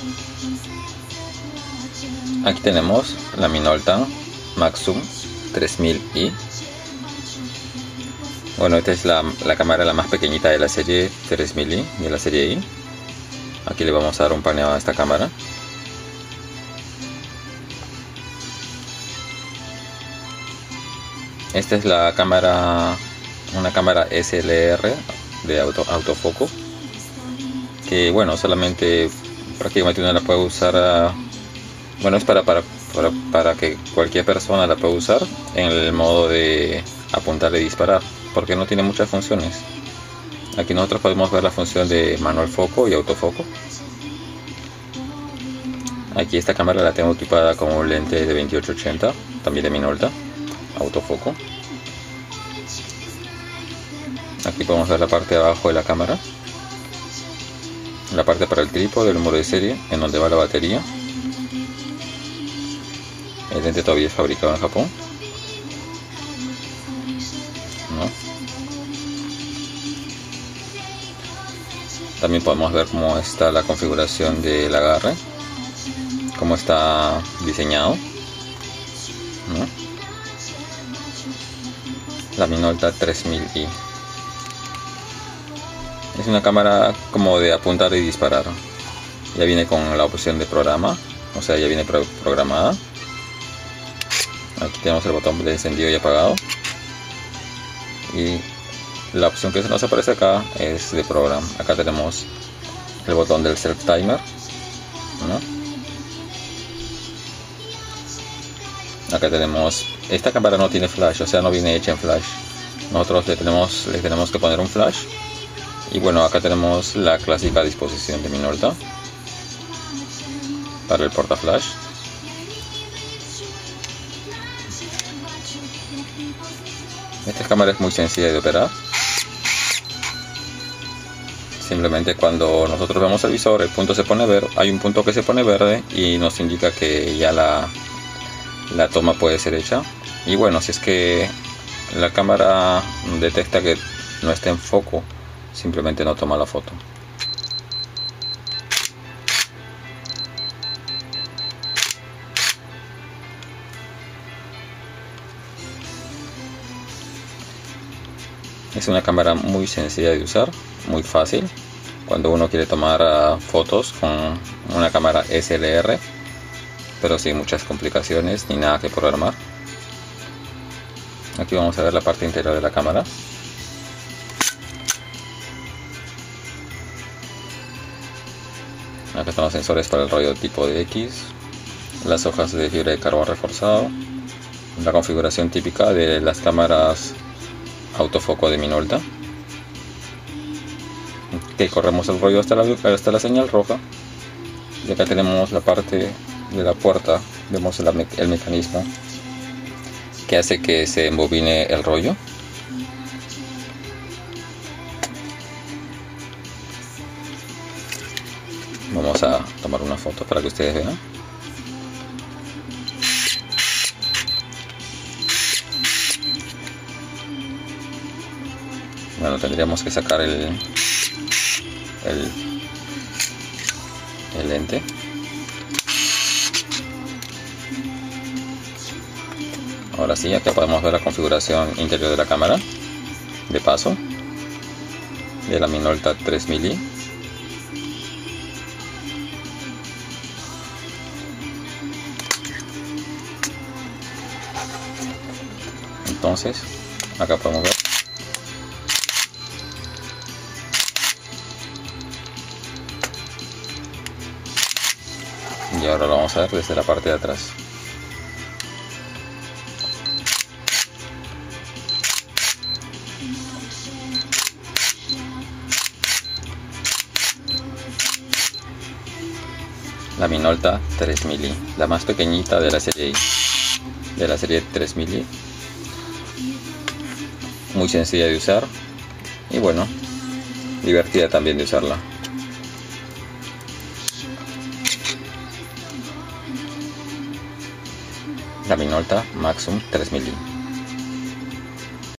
Aquí tenemos la Minolta Maxxum 3000i. Bueno, esta es la cámara la más pequeñita de la serie 3000i, de la serie I. Aquí le vamos a dar un paneo a esta cámara. Esta es la cámara, una cámara SLR de autofoco, que bueno, solamente prácticamente uno la puede usar, bueno, es para que cualquier persona la pueda usar en el modo de apuntar y disparar, porque no tiene muchas funciones. Aquí nosotros podemos ver la función de manual foco y autofoco. Aquí esta cámara la tengo equipada con un lente de 2880, también de Minolta, autofoco. Aquí podemos ver la parte de abajo de la cámara, la parte para el trípode, el número de serie, en donde va la batería. El lente todavía es fabricado en Japón, ¿no? También podemos ver cómo está la configuración del agarre, cómo está diseñado, ¿no? La Minolta 3000i es una cámara como de apuntar y disparar. Ya viene con la opción de programa, o sea, ya viene programada. Aquí tenemos el botón de encendido y apagado, y la opción que se nos aparece acá es de programa. Acá tenemos el botón del self timer, ¿no? Acá tenemos, esta cámara no tiene flash, o sea, no viene hecha en flash. Nosotros le tenemos que poner un flash. Y bueno, acá tenemos la clásica disposición de Minolta para el porta flash. Esta cámara es muy sencilla de operar. Simplemente cuando nosotros vemos el visor, el punto se pone verde, hay un punto que se pone verde y nos indica que ya la toma puede ser hecha. Y bueno, si es que la cámara detecta que no está en foco, simplemente no toma la foto. Es una cámara muy sencilla de usar, muy fácil cuando uno quiere tomar fotos con una cámara SLR, pero sin muchas complicaciones ni nada que programar. Aquí vamos a ver la parte interior de la cámara. Acá están los sensores para el rollo tipo de X, las hojas de fibra de carbón reforzado, la configuración típica de las cámaras autofoco de Minolta. Que corremos el rollo hasta la señal roja, y acá tenemos la parte de la puerta. Vemos el mecanismo que hace que se embobine el rollo. Vamos a tomar una foto para que ustedes vean. Bueno, tendríamos que sacar el lente. Ahora sí, acá podemos ver la configuración interior de la cámara de paso de la Minolta 3000i. Entonces, acá podemos ver y ahora lo vamos a ver desde la parte de atrás. La Minolta 3000i, la más pequeñita de la serie I, de la serie 3000i. Muy sencilla de usar y bueno, divertida también de usarla. La Minolta Maxxum 3000i.